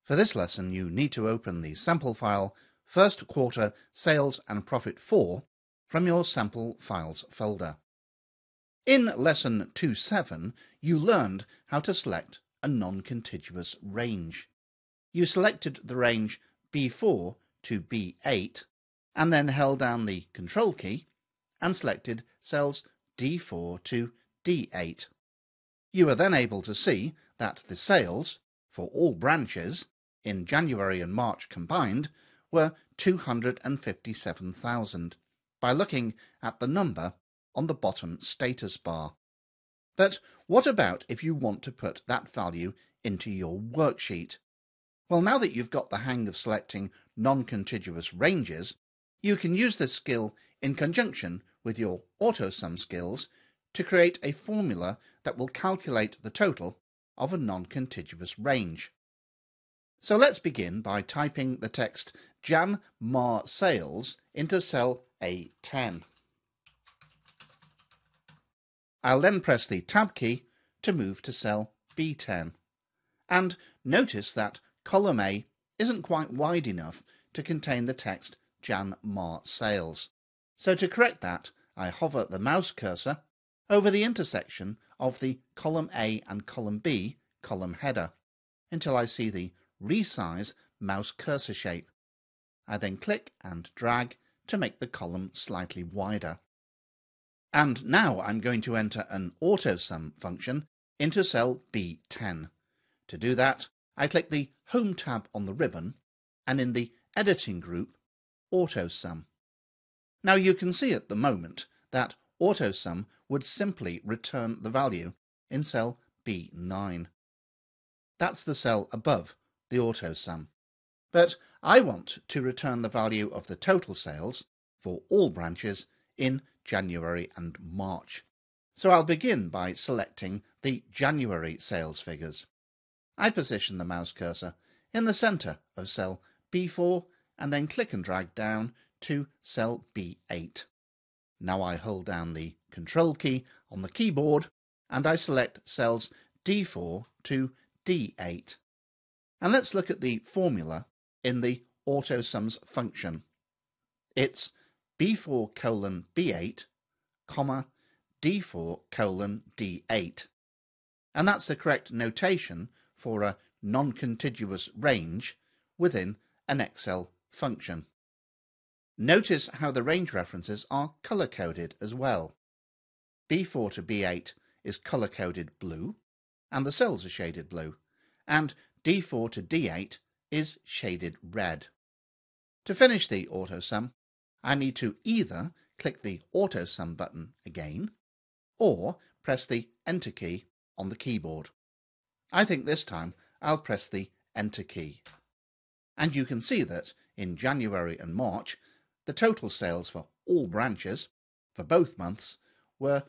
For this lesson, you need to open the sample file First Quarter Sales and Profit 4 from your Sample Files folder. In Lesson 2.7, you learned how to select a non-contiguous range. You selected the range B4 to B8 and then held down the Control key and selected cells D4 to D8. You were then able to see that the sales for all branches in January and March combined were 257,000 by looking at the number on the bottom status bar. But what about if you want to put that value into your worksheet? Well, now that you've got the hang of selecting non-contiguous ranges, you can use this skill in conjunction with your AutoSum skills to create a formula that will calculate the total of a non-contiguous range. So let's begin by typing the text Jan-Mar sales into cell A10. I'll then press the Tab key to move to cell B10. And notice that column A isn't quite wide enough to contain the text Jan-Mar sales. So to correct that, I hover the mouse cursor over the intersection of the column A and column B column header until I see the Resize mouse cursor shape. I then click and drag to make the column slightly wider. And now I'm going to enter an AutoSum function into cell B10. To do that, I click the Home tab on the ribbon and in the Editing group, AutoSum. Now you can see at the moment that AutoSum would simply return the value in cell B9. That's the cell above the AutoSum. But I want to return the value of the total sales for all branches in January and March. So I'll begin by selecting the January sales figures. I position the mouse cursor in the centre of cell B4 and then click and drag down to cell B8. Now I hold down the Control key on the keyboard and I select cells D4 to D8. And let's look at the formula in the AutoSums function. It's B4 colon B8, comma, D4 colon D8. And that's the correct notation for a non-contiguous range within an Excel function. Notice how the range references are colour-coded as well. B4 to B8 is colour-coded blue, and the cells are shaded blue, and D4 to D8 is shaded red. To finish the AutoSum, I need to either click the AutoSum button again, or press the Enter key on the keyboard. I think this time I'll press the Enter key. And you can see that in January and March, the total sales for all branches, for both months, were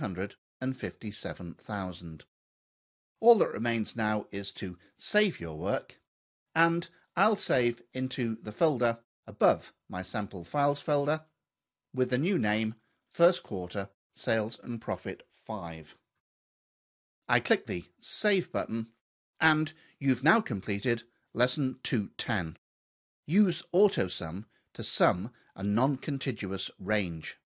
257,000. All that remains now is to save your work, and I'll save into the folder above my Sample Files folder with the new name First Quarter Sales and Profit 5. I click the Save button, and you've now completed Lesson 2.10. Use AutoSum to sum a non-contiguous range.